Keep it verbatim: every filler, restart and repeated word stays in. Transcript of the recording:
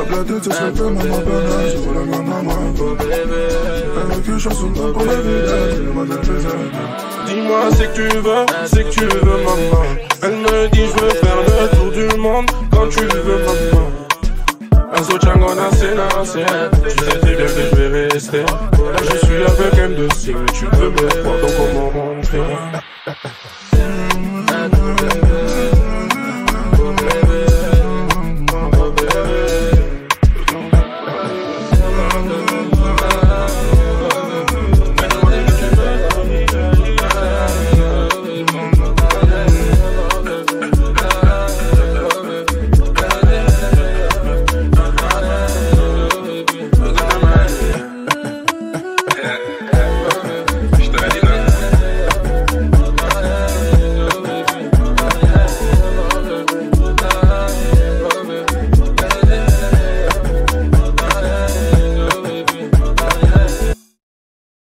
la tête, ça serait pas maman banane. C'est pour la maman, moi, quoi. Avec une chanson pour la vie, le modèle faisait. Dis-moi, c'est que tu veux, c'est que tu veux, maman. Elle me dit, je veux faire le tour du monde quand tu veux, maman. Un Sochangona, c'est nassé. Tu sais très bien que je vais rester. Là, je suis avec M deux C, mais tu peux me voir, donc comment rentrer.